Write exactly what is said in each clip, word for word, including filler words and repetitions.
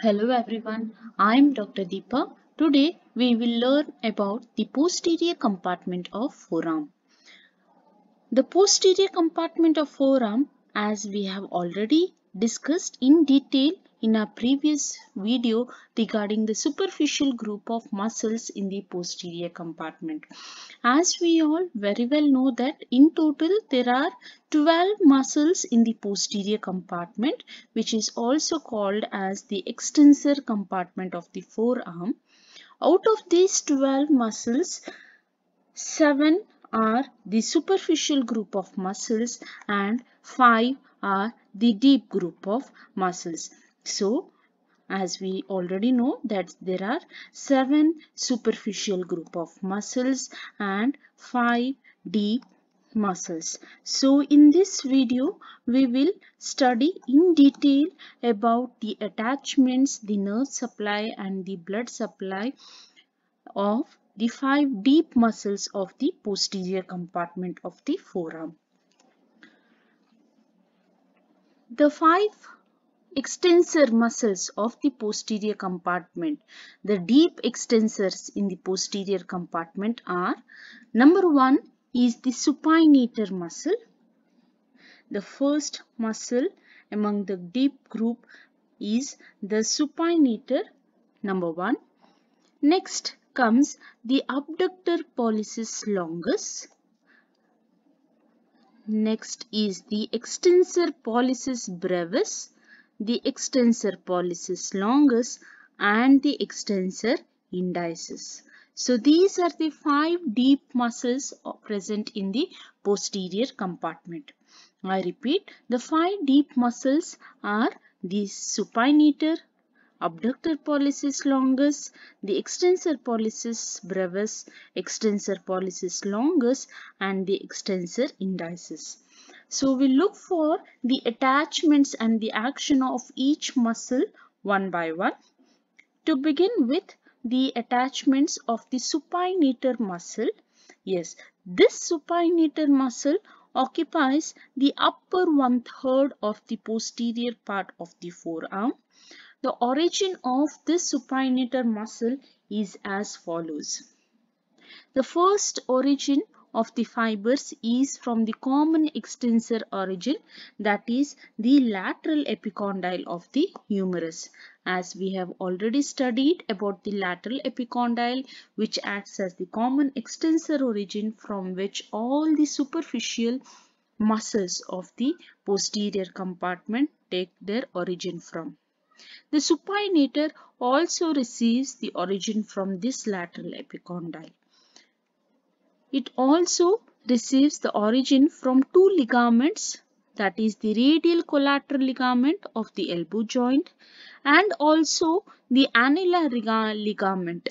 Hello everyone, I am Doctor Deepa. Today we will learn about the posterior compartment of forearm. The posterior compartment of forearm, as we have already discussed in detail in our previous video regarding the superficial group of muscles in the posterior compartment. As we all very well know that in total there are twelve muscles in the posterior compartment, which is also called as the extensor compartment of the forearm. Out of these twelve muscles, seven are the superficial group of muscles and five are the deep group of muscles. So, as we already know that there are seven superficial group of muscles and five deep muscles. So in this video we will study in detail about the attachments, the nerve supply and the blood supply of the five deep muscles of the posterior compartment of the forearm. The five extensor muscles of the posterior compartment, the deep extensors in the posterior compartment are: number one is the supinator muscle. The first muscle among the deep group is the supinator, number one. Next comes the abductor pollicis longus. Next is the extensor pollicis brevis, the extensor pollicis longus and the extensor indicis. So these are the five deep muscles present in the posterior compartment. I repeat, the five deep muscles are the supinator, abductor pollicis longus, the extensor pollicis brevis, extensor pollicis longus and the extensor indicis. So we look for the attachments and the action of each muscle one by one. To begin with the attachments of the supinator muscle. Yes, this supinator muscle occupies the upper one third of the posterior part of the forearm. The origin of this supinator muscle is as follows. The first origin of the fibers is from the common extensor origin, that is the lateral epicondyle of the humerus. As we have already studied about the lateral epicondyle, which acts as the common extensor origin from which all the superficial muscles of the posterior compartment take their origin from. The supinator also receives the origin from this lateral epicondyle. It also receives the origin from two ligaments, that is the radial collateral ligament of the elbow joint and also the annular ligament.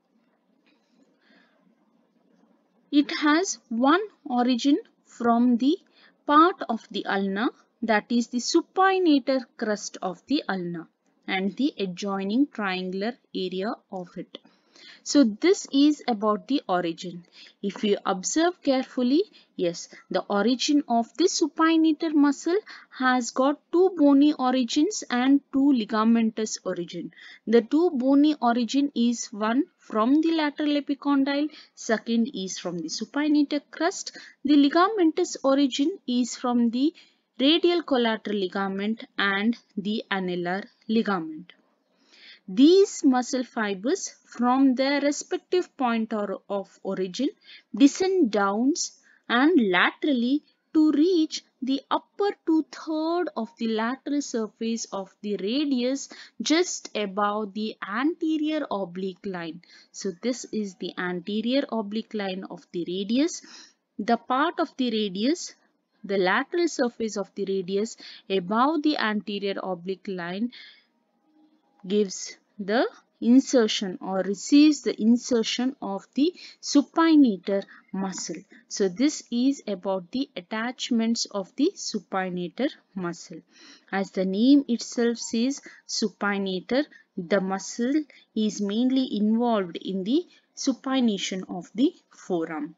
It has one origin from the part of the ulna, that is the supinator crust of the ulna and the adjoining triangular area of it. So this is about the origin. If you observe carefully, yes, the origin of this supinator muscle has got two bony origins and two ligamentous origin. The two bony origin is one from the lateral epicondyle, second is from the supinator crust. The ligamentous origin is from the radial collateral ligament and the annular ligament. These muscle fibers from their respective point of origin descend downs and laterally to reach the upper two-thirds of the lateral surface of the radius just above the anterior oblique line. So this is the anterior oblique line of the radius. The part of the radius, the lateral surface of the radius above the anterior oblique line gives the insertion or receives the insertion of the supinator muscle. So this is about the attachments of the supinator muscle. As the name itself says, supinator, the muscle is mainly involved in the supination of the forearm.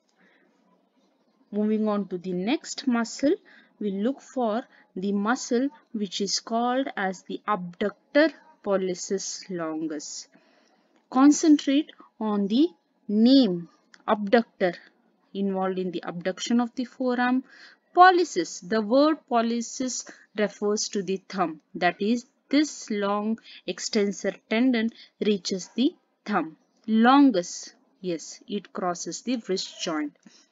Moving on to the next muscle, we look for the muscle which is called as the abductor pollicis longus. Concentrate on the name abductor involved in the abduction of the forearm. Pollicis, the word pollicis refers to the thumb, that is, this long extensor tendon reaches the thumb. Longus, yes, it crosses the wrist joint.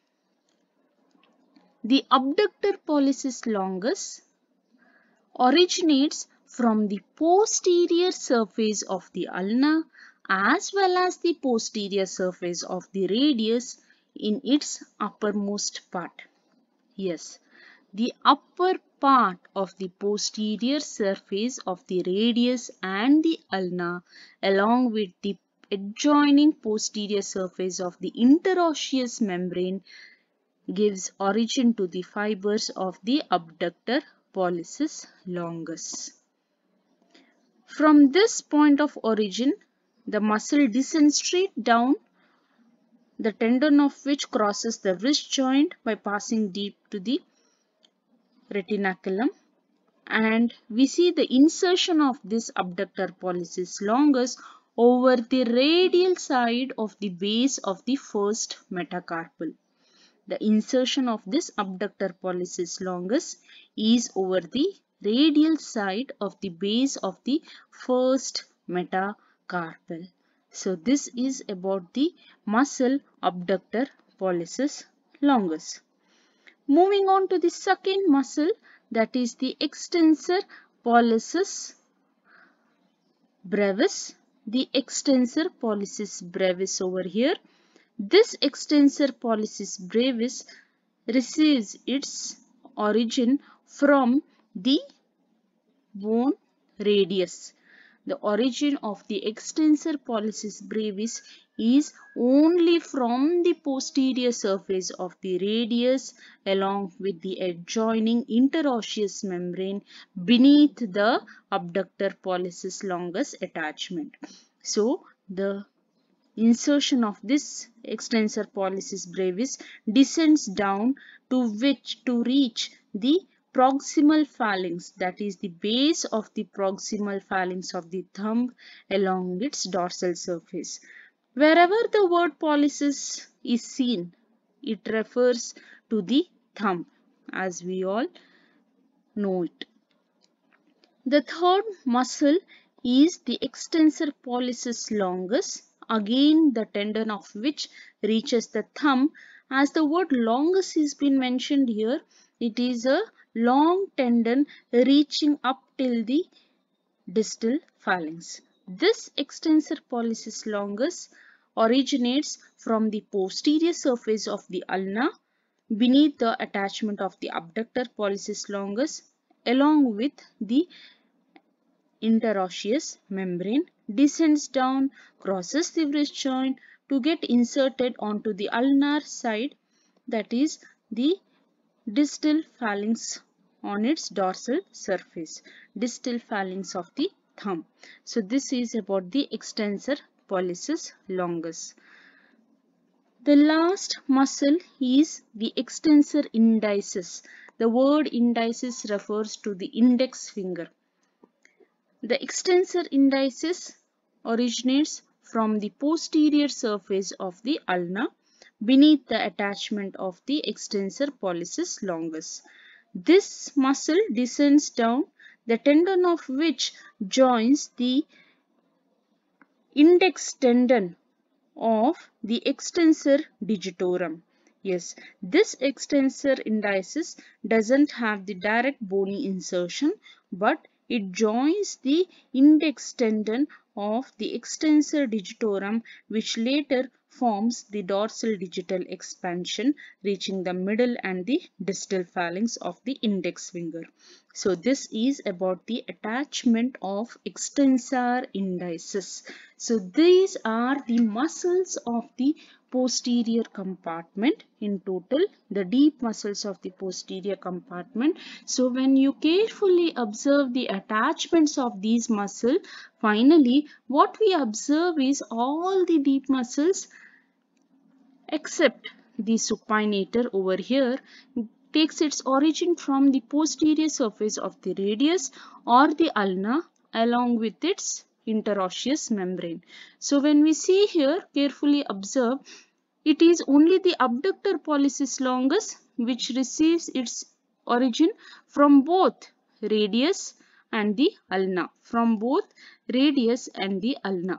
The abductor pollicis longus originates from the posterior surface of the ulna as well as the posterior surface of the radius in its uppermost part. Yes, the upper part of the posterior surface of the radius and the ulna along with the adjoining posterior surface of the interosseous membrane gives origin to the fibers of the abductor pollicis longus. From this point of origin, the muscle descends straight down, the tendon of which crosses the wrist joint by passing deep to the retinaculum, and we see the insertion of this abductor pollicis longus over the radial side of the base of the first metacarpal. The insertion of this abductor pollicis longus is over the radial side of the base of the first metacarpal. So this is about the muscle abductor pollicis longus. Moving on to the second muscle, that is the extensor pollicis brevis. The extensor pollicis brevis over here. This extensor pollicis brevis receives its origin from the bone radius. The origin of the extensor pollicis brevis is only from the posterior surface of the radius along with the adjoining interosseous membrane beneath the abductor pollicis longus attachment. So, the insertion of this extensor pollicis brevis descends down to which to reach the proximal phalanx, that is the base of the proximal phalanx of the thumb along its dorsal surface. Wherever the word pollicis is seen, it refers to the thumb, as we all know it. The third muscle is the extensor pollicis longus, again the tendon of which reaches the thumb. As the word longus has been mentioned here, it is a long tendon reaching up till the distal phalanx. This extensor pollicis longus originates from the posterior surface of the ulna beneath the attachment of the abductor pollicis longus along with the interosseous membrane, descends down, crosses the wrist joint to get inserted onto the ulnar side, that is the distal phalanx on its dorsal surface, distal phalanx of the thumb. So this is about the extensor pollicis longus. The last muscle is the extensor indicis. The word indicis refers to the index finger. The extensor indicis originates from the posterior surface of the ulna beneath the attachment of the extensor pollicis longus. This muscle descends down, the tendon of which joins the index tendon of the extensor digitorum. Yes, this extensor indicis doesn't have the direct bony insertion, but it joins the index tendon of the extensor digitorum, which later forms the dorsal digital expansion reaching the middle and the distal phalanx of the index finger. So this is about the attachment of extensor indicis. So these are the muscles of the posterior compartment in total, the deep muscles of the posterior compartment. So when you carefully observe the attachments of these muscles, finally what we observe is all the deep muscles except the supinator over here takes its origin from the posterior surface of the radius or the ulna along with its interosseous membrane. So when we see here, carefully observe, it is only the abductor pollicis longus which receives its origin from both radius and the ulna, from both radius and the ulna.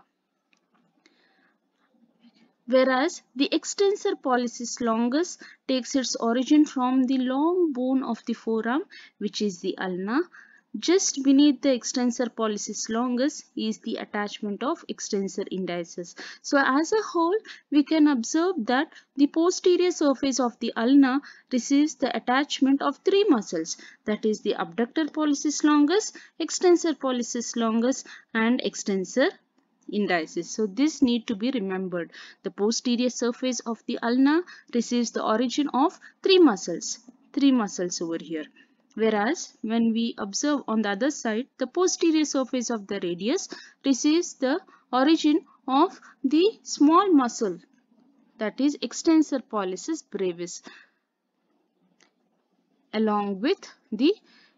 Whereas the extensor pollicis longus takes its origin from the long bone of the forearm, which is the ulna. Just beneath the extensor pollicis longus is the attachment of extensor indicis. So as a whole, we can observe that the posterior surface of the ulna receives the attachment of three muscles, that is the abductor pollicis longus, extensor pollicis longus and extensor indicis. So this need to be remembered. The posterior surface of the ulna receives the origin of three muscles, three muscles over here. Whereas when we observe on the other side, the posterior surface of the radius receives the origin of the small muscle, that is extensor pollicis brevis, along with the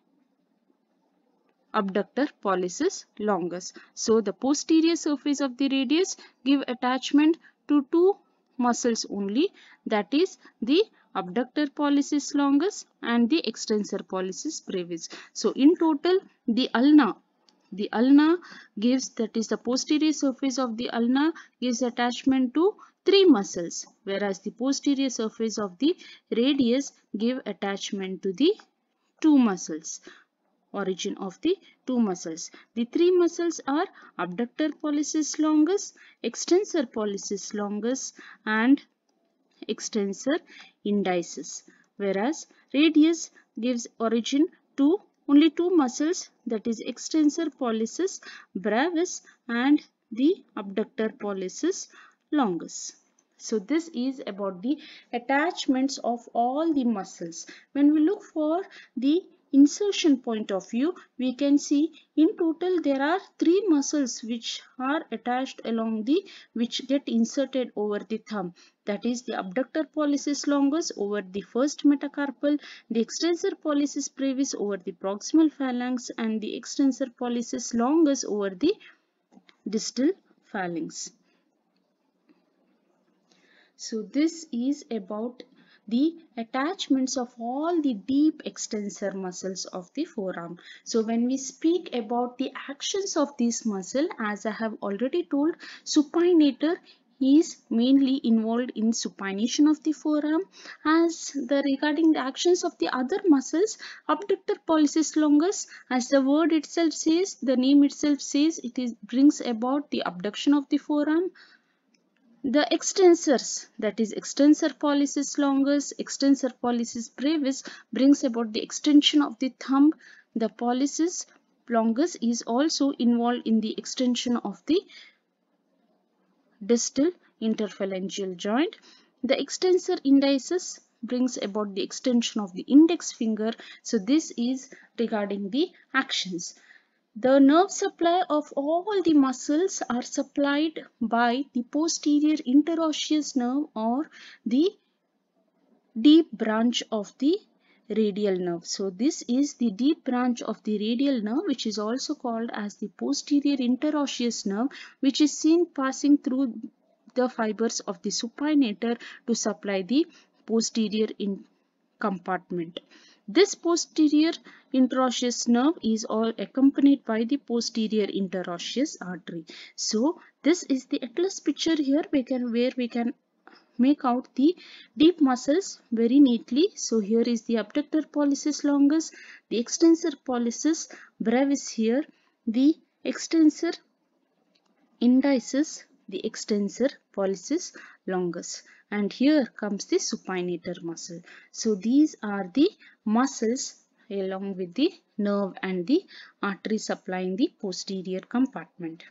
abductor pollicis longus. So the posterior surface of the radius give attachment to two muscles only, that is the abductor pollicis longus and the extensor pollicis brevis. So in total, the ulna, the ulna gives, that is the posterior surface of the ulna gives attachment to three muscles, whereas the posterior surface of the radius give attachment to the two muscles, origin of the two muscles. The three muscles are abductor pollicis longus, extensor pollicis longus and extensor indicis, whereas radius gives origin to only two muscles, that is extensor pollicis brevis and the abductor pollicis longus. So this is about the attachments of all the muscles. When we look for the insertion point of view, we can see in total there are three muscles which are attached along the, which get inserted over the thumb. That is the abductor pollicis longus over the first metacarpal, the extensor pollicis brevis over the proximal phalanx and the extensor pollicis longus over the distal phalanx. So this is about the attachments of all the deep extensor muscles of the forearm. So when we speak about the actions of this muscle, as I have already told, supinator is mainly involved in supination of the forearm. As the regarding the actions of the other muscles, abductor pollicis longus, as the word itself says, the name itself says, it is brings about the abduction of the forearm. The extensors, that is extensor pollicis longus, extensor pollicis brevis, brings about the extension of the thumb. The pollicis longus is also involved in the extension of the distal interphalangeal joint. The extensor indicis brings about the extension of the index finger. So this is regarding the actions. The nerve supply of all the muscles are supplied by the posterior interosseous nerve or the deep branch of the radial nerve. So this is the deep branch of the radial nerve, which is also called as the posterior interosseous nerve, which is seen passing through the fibers of the supinator to supply the posterior in compartment. This posterior interosseous nerve is all accompanied by the posterior interosseous artery. So this is the atlas picture here we can where we can make out the deep muscles very neatly. So here is the abductor pollicis longus, the extensor pollicis brevis here, the extensor indicis, the extensor pollicis longus, and here comes the supinator muscle. So these are the muscles along with the nerve and the artery supplying the posterior compartment.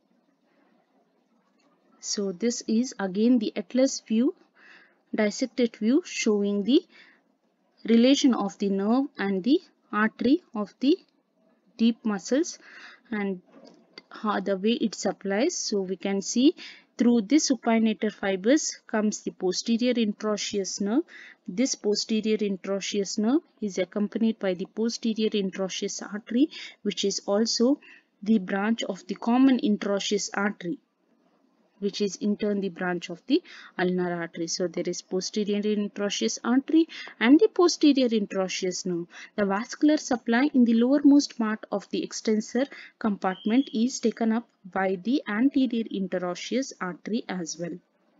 So this is again the atlas view, dissected view, showing the relation of the nerve and the artery of the deep muscles and how the way it supplies. So we can see through this supinator fibers comes the posterior interosseous nerve. This posterior interosseous nerve is accompanied by the posterior interosseous artery, which is also the branch of the common interosseous artery, which is in turn the branch of the ulnar artery. So there is posterior interosseous artery and the posterior interosseous nerve. The vascular supply in the lowermost part of the extensor compartment is taken up by the anterior interosseous artery as well.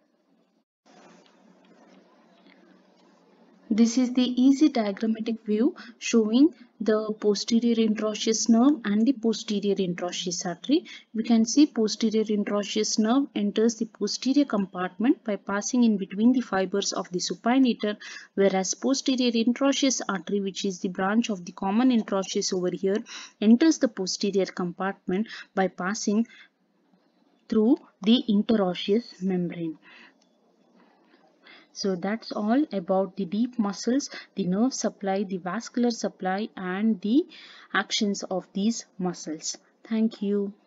This is the easy diagrammatic view showing the posterior interosseous nerve and the posterior interosseous artery. We can see posterior interosseous nerve enters the posterior compartment by passing in between the fibers of the supinator, whereas posterior interosseous artery, which is the branch of the common interosseous over here, enters the posterior compartment by passing through the interosseous membrane. So that's all about the deep muscles, the nerve supply, the vascular supply and the actions of these muscles. Thank you.